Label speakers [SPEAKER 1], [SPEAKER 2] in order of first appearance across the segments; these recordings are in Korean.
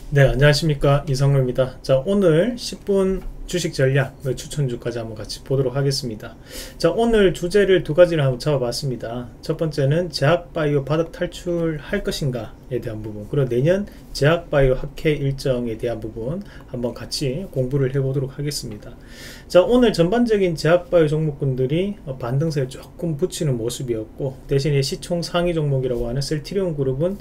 [SPEAKER 1] 네, 안녕하십니까. 이성로입니다. 자, 오늘 10분 주식 전략 추천주까지 한번 같이 보도록 하겠습니다. 자, 오늘 주제를 두 가지를 한번 잡아봤습니다. 첫 번째는 제약바이오 바닥 탈출할 것인가에 대한 부분, 그리고 내년 제약바이오 학회 일정에 대한 부분 한번 같이 공부를 해보도록 하겠습니다. 자, 오늘 전반적인 제약바이오 종목군들이 반등세를 조금 붙이는 모습이었고, 대신에 시총 상위 종목이라고 하는 셀트리온 그룹은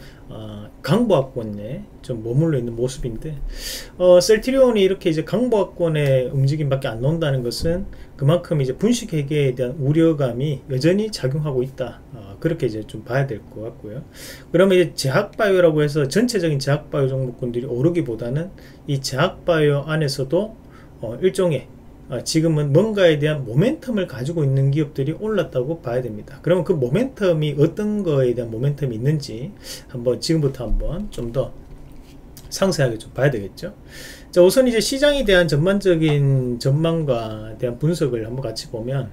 [SPEAKER 1] 강보합권에 좀 머물러 있는 모습인데, 셀트리온이 이렇게 이제 강보합권의 움직임밖에 안 나온다는 것은 그만큼 이제 분식 회계에 대한 우려감이 여전히 작용하고 있다. 그렇게 이제 좀 봐야 될 것 같고요. 그러면 이제 제약바이오라고 해서 전체적인 제약바이오 종목군들이 오르기보다는 이 제약바이오 안에서도 일종의 지금은 뭔가에 대한 모멘텀을 가지고 있는 기업들이 올랐다고 봐야 됩니다. 그러면 그 모멘텀이 어떤 거에 대한 모멘텀이 있는지 한번 지금부터 한번 좀 더 상세하게 좀 봐야 되겠죠. 자, 우선 이제 시장에 대한 전반적인 전망과 대한 분석을 한번 같이 보면,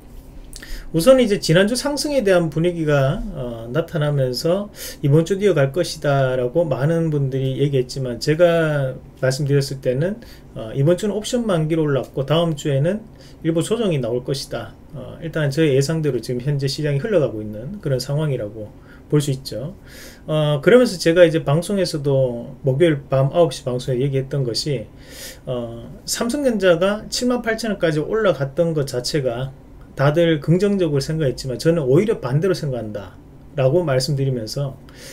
[SPEAKER 1] 우선 이제 지난주 상승에 대한 분위기가 나타나면서 이번 주 이어갈 것이다 라고 많은 분들이 얘기했지만, 제가 말씀드렸을 때는 이번 주는 옵션 만기로 올랐고 다음 주에는 일부 조정이 나올 것이다. 일단 저의 예상대로 지금 현재 시장이 흘러가고 있는 그런 상황이라고 볼 수 있죠. 그러면서 제가 이제 방송에서도 목요일 밤 9시 방송에 얘기했던 것이, 삼성전자가 78,000원까지 올라갔던 것 자체가 다들 긍정적으로 생각했지만 저는 오히려 반대로 생각한다 라고 말씀드리면서,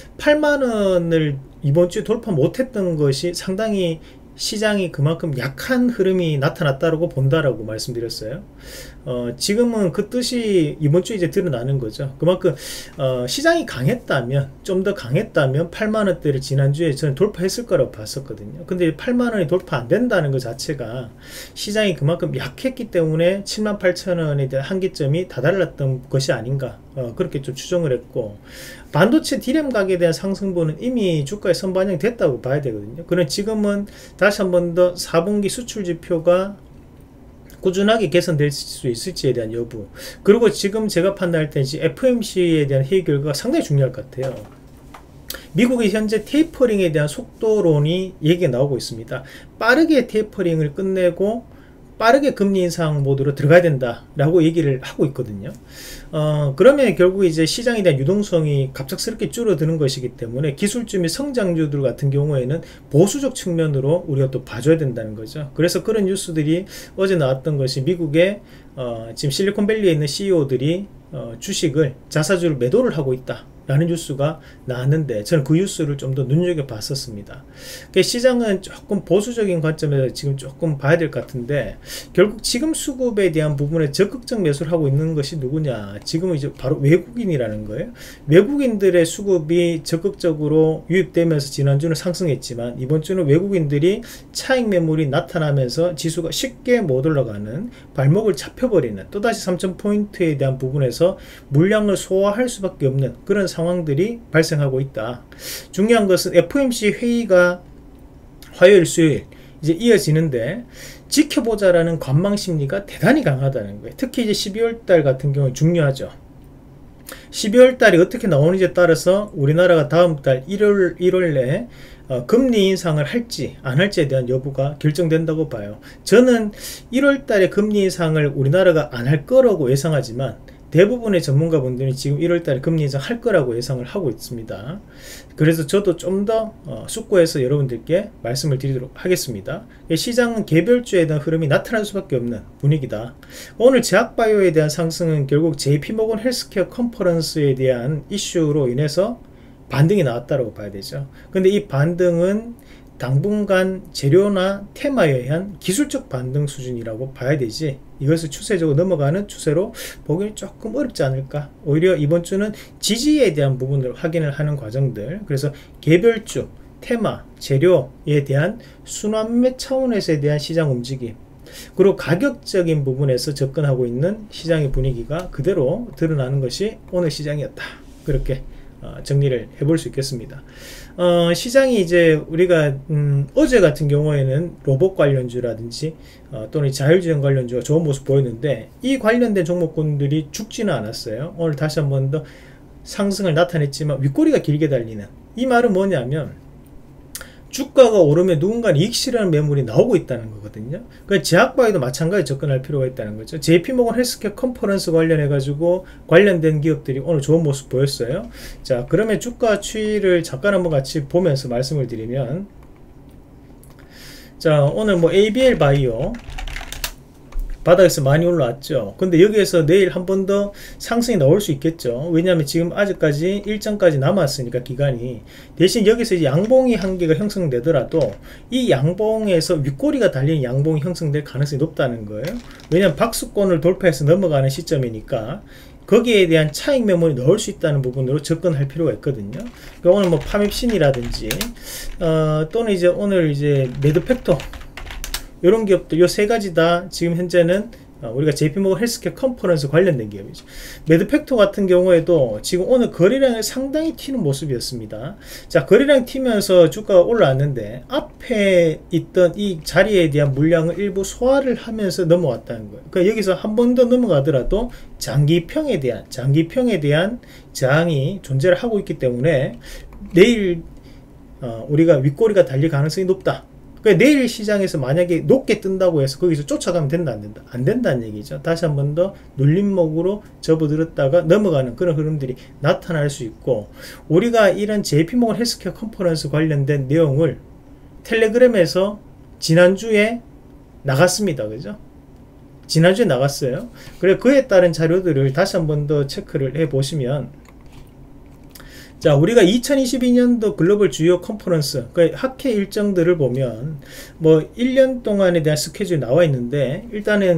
[SPEAKER 1] 8만원을 이번 주에 돌파 못했던 것이 상당히 시장이 그만큼 약한 흐름이 나타났다고 본다라고 말씀드렸어요. 지금은 그 뜻이 이번 주에 이제 드러나는 거죠. 그만큼 시장이 강했다면, 좀 더 강했다면 8만원대를 지난주에 저는 돌파했을 거라고 봤었거든요. 근데 8만원이 돌파 안 된다는 것 자체가 시장이 그만큼 약했기 때문에 78,000원에 대한 한계점이 다달랐던 것이 아닌가, 그렇게 좀 추정을 했고, 반도체 디램 가격에 대한 상승분은 이미 주가에 선반영이 됐다고 봐야 되거든요. 그럼 지금은 다시 한 번 더 4분기 수출 지표가 꾸준하게 개선될 수 있을지에 대한 여부, 그리고 지금 제가 판단할 때 FOMC에 대한 회의 결과가 상당히 중요할 것 같아요. 미국이 현재 테이퍼링에 대한 속도론이 얘기가 나오고 있습니다. 빠르게 테이퍼링을 끝내고 빠르게 금리 인상 모드로 들어가야 된다 라고 얘기를 하고 있거든요. 그러면 결국 이제 시장에 대한 유동성이 갑작스럽게 줄어드는 것이기 때문에 기술주 및 성장주들 같은 경우에는 보수적 측면으로 우리가 또 봐줘야 된다는 거죠. 그래서 그런 뉴스들이 어제 나왔던 것이, 미국의 지금 실리콘밸리에 있는 CEO들이 주식을, 자사주를 매도를 하고 있다 라는 뉴스가 나왔는데, 저는 그 뉴스를 좀 더 눈여겨봤었습니다. 시장은 조금 보수적인 관점에서 지금 조금 봐야 될 것 같은데, 결국 지금 수급에 대한 부분에 적극적 매수를 하고 있는 것이 누구냐, 지금은 이제 바로 외국인이라는 거예요. 외국인들의 수급이 적극적으로 유입되면서 지난주는 상승했지만, 이번 주는 외국인들이 차익 매물이 나타나면서 지수가 쉽게 못 올라가는, 발목을 잡혀버리는, 또다시 3,000포인트에 대한 부분에서 물량을 소화할 수밖에 없는 그런 상황들이 발생하고 있다. 중요한 것은 FOMC 회의가 화요일, 수요일 이제 이어지는데, 지켜보자라는 관망 심리가 대단히 강하다는 거예요. 특히 이제 12월달 같은 경우는 중요하죠. 12월달이 어떻게 나오는지에 따라서 우리나라가 다음 달 1월 내에 금리 인상을 할지 안 할지에 대한 여부가 결정된다고 봐요. 저는 1월달에 금리 인상을 우리나라가 안 할 거라고 예상하지만, 대부분의 전문가분들이 지금 1월달에 금리 인상 할 거라고 예상을 하고 있습니다. 그래서 저도 좀 더 숙고해서 여러분들께 말씀을 드리도록 하겠습니다. 시장은 개별주에 대한 흐름이 나타날 수밖에 없는 분위기다. 오늘 제약바이오에 대한 상승은 결국 JP모건 헬스케어 컨퍼런스에 대한 이슈로 인해서 반등이 나왔다고 봐야 되죠. 근데 이 반등은 당분간 재료나 테마에 의한 기술적 반등 수준이라고 봐야 되지, 이것을 추세적으로 넘어가는 추세로 보기는 조금 어렵지 않을까. 오히려 이번 주는 지지에 대한 부분을 확인을 하는 과정들, 그래서 개별주, 테마, 재료에 대한 순환매 차원에서에 대한 시장 움직임, 그리고 가격적인 부분에서 접근하고 있는 시장의 분위기가 그대로 드러나는 것이 오늘 시장이었다, 그렇게 정리를 해볼 수 있겠습니다. 시장이 이제 우리가 어제 같은 경우에는 로봇 관련주라든지 또는 자율주행 관련주가 좋은 모습 보였는데, 이 관련된 종목군들이 죽지는 않았어요. 오늘 다시 한 번 더 상승을 나타냈지만 윗꼬리가 길게 달리는, 이 말은 뭐냐면 주가가 오르면 누군가는 이익 실현 매물이 나오고 있다는 거거든요. 그러니까 제약바이오도 마찬가지 접근할 필요가 있다는 거죠. JP모건 헬스케어 컨퍼런스 관련해 가지고 관련된 기업들이 오늘 좋은 모습 보였어요. 자, 그러면 주가 추이를 잠깐 한번 같이 보면서 말씀을 드리면, 자, 오늘 뭐 ABL 바이오 바닥에서 많이 올라왔죠. 근데 여기에서 내일 한 번 더 상승이 나올 수 있겠죠. 왜냐하면 지금 아직까지 일정까지 남았으니까 기간이. 대신 여기서 이제 양봉이 한 개가 형성되더라도 이 양봉에서 윗꼬리가 달린 양봉이 형성될 가능성이 높다는 거예요. 왜냐하면 박스권을 돌파해서 넘어가는 시점이니까 거기에 대한 차익 매물이 넣을 수 있다는 부분으로 접근할 필요가 있거든요. 그러니까 오늘 뭐 파맵신이라든지 또는 이제 오늘 이제 매드팩토 이런 기업들, 요 세 가지 다 지금 현재는 우리가 JP모건 헬스케어 컨퍼런스 관련된 기업이죠. 매드팩토 같은 경우에도 지금 오늘 거래량이 상당히 튀는 모습이었습니다. 자, 거래량 튀면서 주가가 올라왔는데 앞에 있던 이 자리에 대한 물량을 일부 소화를 하면서 넘어왔다는 거예요. 그러니까 여기서 한 번 더 넘어가더라도 장기평에 대한 저항이 존재를 하고 있기 때문에 내일 우리가 윗꼬리가 달릴 가능성이 높다. 그러니까 내일 시장에서 만약에 높게 뜬다고 해서 거기서 쫓아가면 된다, 안 된다? 안 된다는 얘기죠. 다시 한 번 더 눌림목으로 접어들었다가 넘어가는 그런 흐름들이 나타날 수 있고, 우리가 이런 JP모건 헬스케어 컨퍼런스 관련된 내용을 텔레그램에서 지난주에 나갔습니다. 그죠? 지난주에 나갔어요. 그래, 그에 따른 자료들을 다시 한 번 더 체크를 해 보시면, 자, 우리가 2022년도 글로벌 주요 컨퍼런스, 그러니까 학회 일정들을 보면 뭐 1년 동안에 대한 스케줄이 나와 있는데, 일단은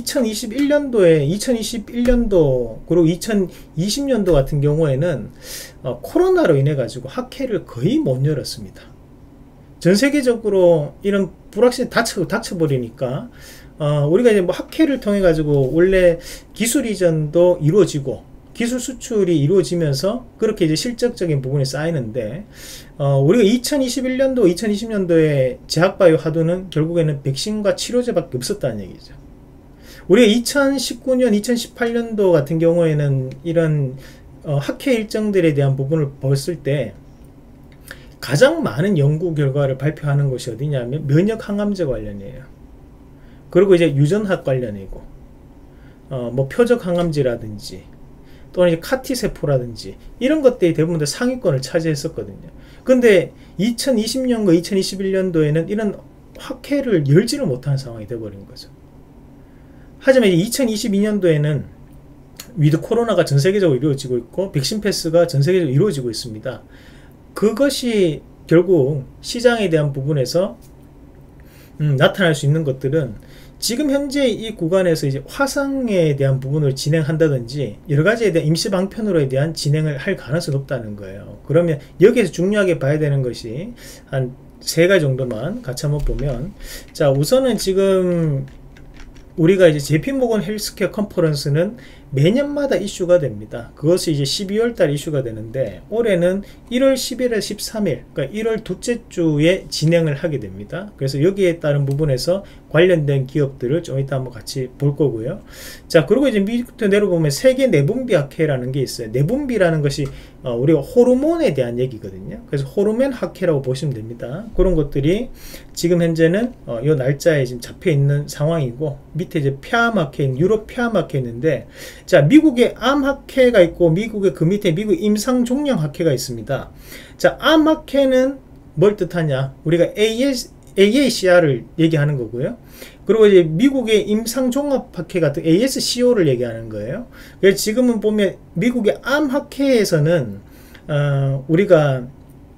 [SPEAKER 1] 2021년도 그리고 2020년도 같은 경우에는 코로나로 인해 가지고 학회를 거의 못 열었습니다. 전 세계적으로 이런 불확실이 닥쳐버리니까 우리가 이제 뭐 학회를 통해 가지고 원래 기술 이전도 이루어지고 기술 수출이 이루어지면서 그렇게 이제 실적적인 부분이 쌓이는데, 우리가 2021년도, 2020년도에 제약바이오 하도는 결국에는 백신과 치료제밖에 없었다는 얘기죠. 우리가 2019년, 2018년도 같은 경우에는 이런 학회 일정들에 대한 부분을 봤을 때 가장 많은 연구 결과를 발표하는 것이 어디냐면 면역 항암제 관련이에요. 그리고 이제 유전학 관련이고, 뭐 표적 항암제라든지 또는 이제 카티 세포라든지 이런 것들이 대부분 다 상위권을 차지했었거든요. 근데 2020년과 2021년도에는 이런 학회를 열지를 못하는 상황이 되어버린 거죠. 하지만 2022년도에는 위드 코로나가 전 세계적으로 이루어지고 있고 백신 패스가 전 세계적으로 이루어지고 있습니다. 그것이 결국 시장에 대한 부분에서 나타날 수 있는 것들은 지금 현재 이 구간에서 이제 화상에 대한 부분을 진행한다든지 여러 가지에 대한 임시 방편으로에 대한 진행을 할 가능성이 높다는 거예요. 그러면 여기에서 중요하게 봐야 되는 것이 한 세 가지 정도만 같이 한번 보면, 자, 우선은 지금 우리가 이제 JP모건 헬스케어 컨퍼런스는 매년마다 이슈가 됩니다. 그것이 이제 12월달 이슈가 되는데 올해는 1월 10일에서 13일, 그러니까 1월 둘째 주에 진행을 하게 됩니다. 그래서 여기에 따른 부분에서 관련된 기업들을 좀 이따 한번 같이 볼 거고요. 자, 그리고 이제 밑부터 내려보면 세계 내분비 학회라는 게 있어요. 내분비라는 것이 우리가 호르몬에 대한 얘기거든요. 그래서 호르몬 학회라고 보시면 됩니다. 그런 것들이 지금 현재는 이 날짜에 지금 잡혀 있는 상황이고, 밑에 이제 폐암학회, 유럽 폐암학회 있는데, 자, 미국의 암학회가 있고 미국의 그 밑에 미국 임상종양학회가 있습니다. 자, 암학회는 뭘 뜻하냐? 우리가 AACR을 얘기하는 거고요. 그리고 이제 미국의 임상종합학회 같은 ASCO를 얘기하는 거예요. 그래서 지금은 보면 미국의 암학회에서는 우리가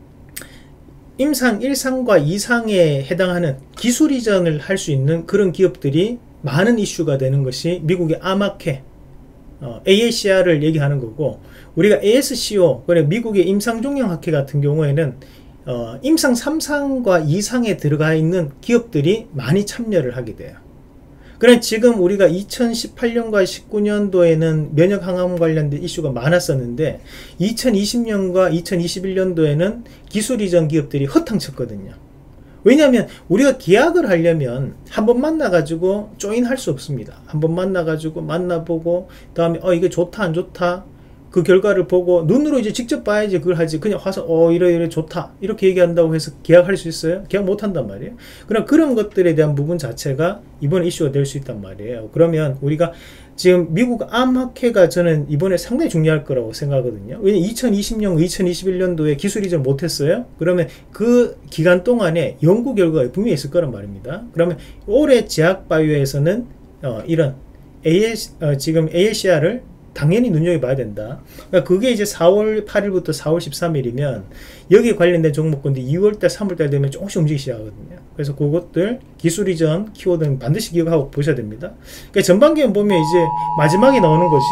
[SPEAKER 1] 임상 1상과 2상에 해당하는 기술 이전을 할 수 있는 그런 기업들이 많은 이슈가 되는 것이 미국의 암학회 AACR을 얘기하는 거고, 우리가 ASCO, 그래 미국의 임상종양학회 같은 경우에는 임상 3상과 2상에 들어가 있는 기업들이 많이 참여를 하게 돼요. 그래 지금 우리가 2018년과 19년도에는 면역항암 관련된 이슈가 많았었는데 2020년과 2021년도에는 기술 이전 기업들이 허탕쳤거든요. 왜냐하면 우리가 계약을 하려면 한번 만나가지고 조인할 수 없습니다. 한번 만나가지고 만나보고, 그 다음에 이게 좋다 안 좋다, 그 그 결과를 보고 눈으로 이제 직접 봐야지 그걸 하지. 그냥 와서 이래 좋다 이렇게 얘기한다고 해서 계약할 수 있어요? 계약 못 한단 말이에요. 그럼 그런 것들에 대한 부분 자체가 이번에 이슈가 될 수 있단 말이에요. 그러면 우리가 지금 미국 암학회가 저는 이번에 상당히 중요할 거라고 생각하거든요. 왜냐면 2020년, 2021년도에 기술 이전 못했어요. 그러면 그 기간 동안에 연구 결과가 분명히 있을 거란 말입니다. 그러면 올해 제약바이오에서는 이런 지금 ALCR을 당연히 눈여겨봐야 된다. 그러니까 그게 이제 4월 8일부터 4월 13일이면 여기에 관련된 종목군들이 2월달, 3월달 되면 조금씩 움직이기 시작하거든요. 그래서 그것들 기술 이전 키워드는 반드시 기억하고 보셔야 됩니다. 그러니까 전반기에 보면 이제 마지막에 나오는 것이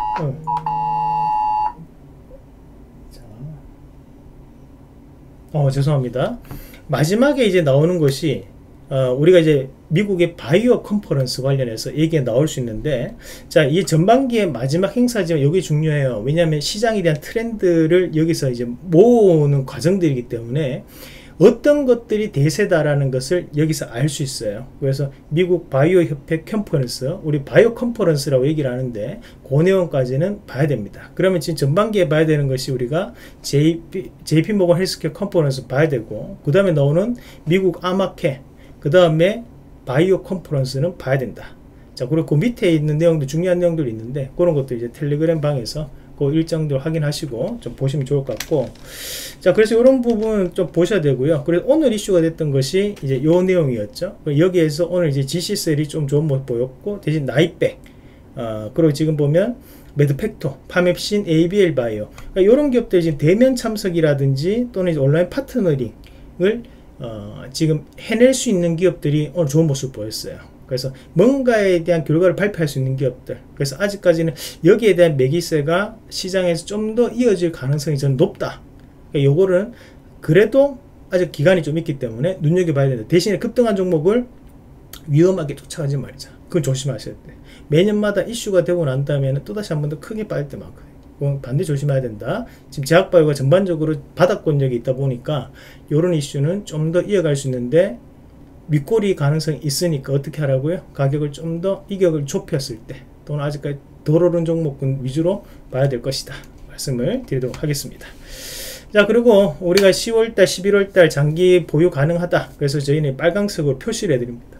[SPEAKER 1] 죄송합니다. 마지막에 이제 나오는 것이 우리가 이제 미국의 바이오 컨퍼런스 관련해서 얘기가 나올 수 있는데, 자, 이 전반기의 마지막 행사지만 여기 중요해요. 왜냐하면 시장에 대한 트렌드를 여기서 이제 모으는 과정들이기 때문에 어떤 것들이 대세다라는 것을 여기서 알 수 있어요. 그래서 미국 바이오 협회 컨퍼런스, 우리 바이오 컨퍼런스라고 얘기를 하는데 그 내용까지는 봐야 됩니다. 그러면 지금 전반기에 봐야 되는 것이 우리가 JP 모건 헬스케어 컨퍼런스 봐야 되고, 그 다음에 나오는 미국 암학회, 그 다음에 바이오 컨퍼런스는 봐야 된다. 자, 그리고 그 밑에 있는 내용도 중요한 내용들이 있는데 그런 것도 이제 텔레그램 방에서 그 일정들 확인하시고 좀 보시면 좋을 것 같고, 자, 그래서 이런 부분 좀 보셔야 되고요. 그래서 오늘 이슈가 됐던 것이 이제 요 내용이었죠. 여기에서 오늘 이제 GC셀이 좀 좋은 모습 보였고, 대신 나이백, 그리고 지금 보면 메드팩토, 파맵신, ABL 바이오, 그러니까 이런 기업들이 지금 대면 참석이라든지 또는 이제 온라인 파트너링을 지금 해낼 수 있는 기업들이 오늘 좋은 모습 보였어요. 그래서 뭔가에 대한 결과를 발표할 수 있는 기업들, 그래서 아직까지는 여기에 대한 매기세가 시장에서 좀 더 이어질 가능성이 저는 높다. 그러니까 요거는 그래도 아직 기간이 좀 있기 때문에 눈여겨봐야 된다. 대신에 급등한 종목을 위험하게 쫓아가지 말자. 그건 조심하셔야 돼. 매년마다 이슈가 되고 난 다음에는 또다시 한 번 더 크게 빠질 때 많거든요. 그건 반드시 조심해야 된다. 지금 제약바이오가 전반적으로 바닥권력이 있다 보니까 이런 이슈는 좀 더 이어갈 수 있는데 윗꼬리 가능성이 있으니까 어떻게 하라고요? 가격을 좀 더 이격을 좁혔을 때 또는 아직까지 덜 오른 종목군 위주로 봐야 될 것이다. 말씀을 드리도록 하겠습니다. 자, 그리고 우리가 10월달, 11월달 장기 보유 가능하다. 그래서 저희는 빨강색으로 표시를 해드립니다.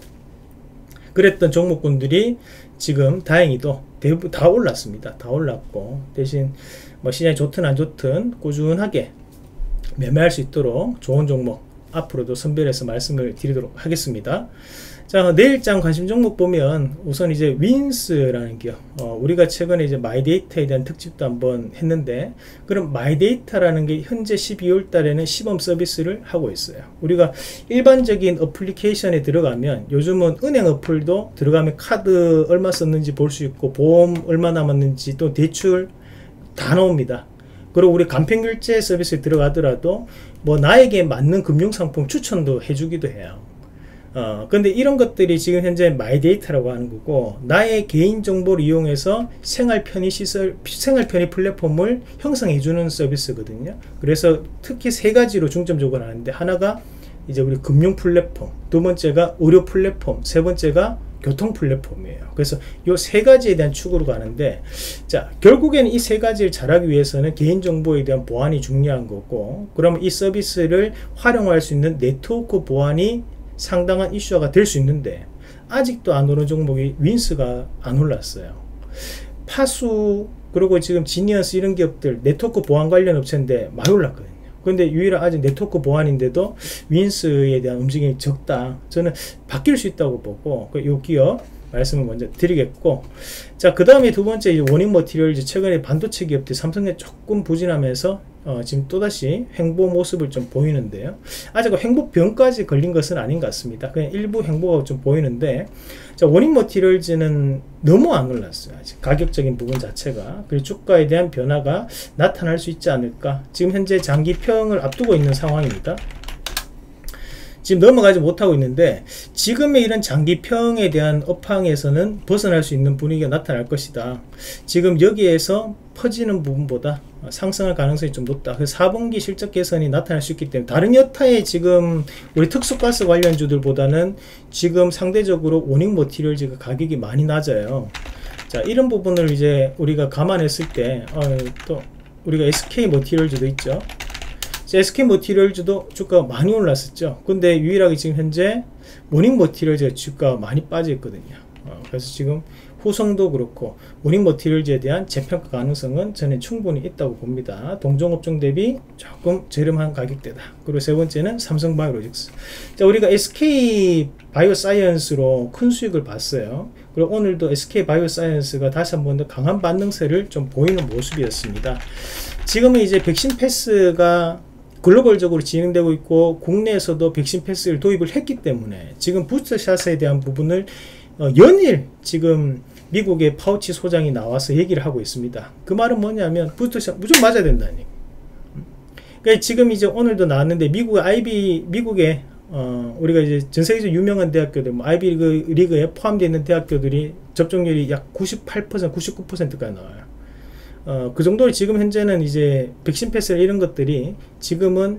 [SPEAKER 1] 그랬던 종목군들이 지금 다행히도 대부분 다 올랐습니다. 다 올랐고, 대신 뭐 시장이 좋든 안 좋든 꾸준하게 매매할 수 있도록 좋은 종목 앞으로도 선별해서 말씀을 드리도록 하겠습니다. 자, 내일장 관심 종목 보면 우선 이제 윈스라는 기업, 우리가 최근에 이제 마이데이터에 대한 특집도 한번 했는데, 그럼 마이데이터라는 게 현재 12월 달에는 시범 서비스를 하고 있어요. 우리가 일반적인 어플리케이션에 들어가면 요즘은 은행 어플도 들어가면 카드 얼마 썼는지 볼 수 있고 보험 얼마 남았는지 또 대출 다 나옵니다. 그리고 우리 간편결제 서비스에 들어가더라도 뭐 나에게 맞는 금융상품 추천도 해주기도 해요. 근데 이런 것들이 지금 현재 마이데이터라고 하는 거고, 나의 개인정보를 이용해서 생활편의 플랫폼을 형성해주는 서비스거든요. 그래서 특히 세 가지로 중점적으로 하는데, 하나가 이제 우리 금융 플랫폼, 두 번째가 의료 플랫폼, 세 번째가 교통 플랫폼이에요. 그래서 이 세 가지에 대한 축으로 가는데, 자, 결국에는 이 세 가지를 잘하기 위해서는 개인정보에 대한 보안이 중요한 거고, 그러면 이 서비스를 활용할 수 있는 네트워크 보안이 상당한 이슈가 될 수 있는데, 아직도 안 오른 종목이 윈스가 안 올랐어요. 파수, 그리고 지금 지니어스 이런 기업들 네트워크 보안 관련 업체인데 많이 올랐거든요. 근데 유일한 아직 네트워크 보안인데도 윈스에 대한 움직임이 적다. 저는 바뀔 수 있다고 보고 이 기업 말씀을 먼저 드리겠고, 자, 그 다음에 두 번째 원익 머티리얼즈, 최근에 반도체 기업들 삼성에 조금 부진하면서 지금 또다시 횡보 모습을 좀 보이는데요. 아직 횡보병까지 걸린 것은 아닌 것 같습니다. 그냥 일부 횡보가 좀 보이는데, 자, 원익 머티리얼즈는 너무 안 올랐어요. 아직 가격적인 부분 자체가. 그리고 주가에 대한 변화가 나타날 수 있지 않을까. 지금 현재 장기평을 앞두고 있는 상황입니다. 지금 넘어가지 못하고 있는데, 지금의 이런 장기평에 대한 업황에서는 벗어날 수 있는 분위기가 나타날 것이다. 지금 여기에서 퍼지는 부분보다 상승할 가능성이 좀 높다. 그래서 4분기 실적 개선이 나타날 수 있기 때문에 다른 여타의 지금 우리 특수가스 관련주들보다는 지금 상대적으로 원익 머티리얼즈가 가격이 많이 낮아요. 자, 자, 이런 부분을 이제 우리가 감안했을 때 또 우리가 SK 머티리얼즈도 있죠. SK 머티리얼즈도 주가가 많이 올랐었죠. 근데 유일하게 지금 현재 모닝 머티리얼즈가 주가가 많이 빠져있거든요. 그래서 지금 호성도 그렇고 모닝 머티리얼즈에 대한 재평가 가능성은 저는 충분히 있다고 봅니다. 동종업종 대비 조금 저렴한 가격대다. 그리고 세 번째는 삼성바이오로직스. 자, 우리가 SK 바이오사이언스로 큰 수익을 봤어요. 그리고 오늘도 SK 바이오사이언스가 다시 한번 더 강한 반등세를 좀 보이는 모습이었습니다. 지금은 이제 백신 패스가 글로벌적으로 진행되고 있고 국내에서도 백신 패스를 도입을 했기 때문에 지금 부스터샷에 대한 부분을 연일 지금 미국의 파우치 소장이 나와서 얘기를 하고 있습니다. 그 말은 뭐냐면 부스터샷 무조건 맞아야 된다니. 그러니까 지금 이제 오늘도 나왔는데 미국의 우리가 이제 전 세계적으로 유명한 대학교들, 아이비 리그에 포함되어 있는 대학교들이 접종률이 약 98%, 99%까지 나와요. 그 정도로 지금 현재는 이제 백신 패스 이런 것들이 지금은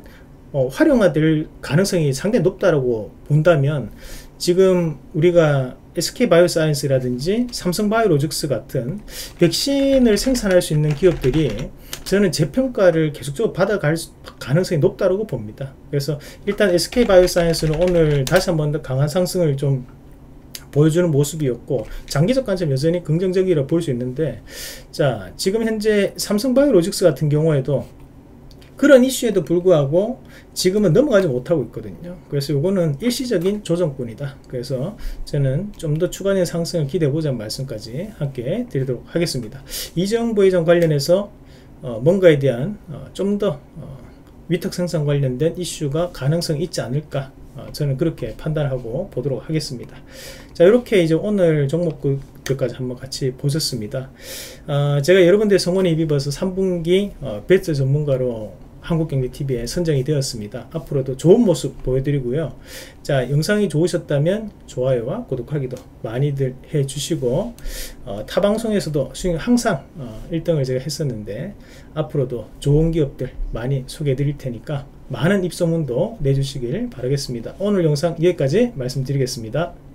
[SPEAKER 1] 활용화될 가능성이 상당히 높다라고 본다면 지금 우리가 SK바이오사이언스라든지 삼성바이오로직스 같은 백신을 생산할 수 있는 기업들이 저는 재평가를 계속적으로 받아갈 가능성이 높다고 봅니다. 그래서 일단 SK바이오사이언스는 오늘 다시 한번 더 강한 상승을 좀 보여주는 모습이었고 장기적 관점 여전히 긍정적이라 볼 수 있는데, 자, 지금 현재 삼성바이오로직스 같은 경우에도 그런 이슈에도 불구하고 지금은 넘어가지 못하고 있거든요. 그래서 이거는 일시적인 조정권이다. 그래서 저는 좀 더 추가적인 상승을 기대해보자는 말씀까지 함께 드리도록 하겠습니다. 이재용 부회장 관련해서 뭔가에 대한 좀 더 위탁 생산 관련된 이슈가 가능성이 있지 않을까, 저는 그렇게 판단하고 보도록 하겠습니다. 자, 이렇게 이제 오늘 종목들까지 한번 같이 보셨습니다. 제가 여러분들의 성원에 입어서 3분기 베스트 전문가로 한국경제TV에 선정이 되었습니다. 앞으로도 좋은 모습 보여드리고요. 자, 영상이 좋으셨다면 좋아요와 구독하기도 많이들 해주시고, 타 방송에서도 항상 1등을 제가 했었는데 앞으로도 좋은 기업들 많이 소개해 드릴 테니까 많은 입소문도 내주시길 바라겠습니다. 오늘 영상 여기까지 말씀드리겠습니다.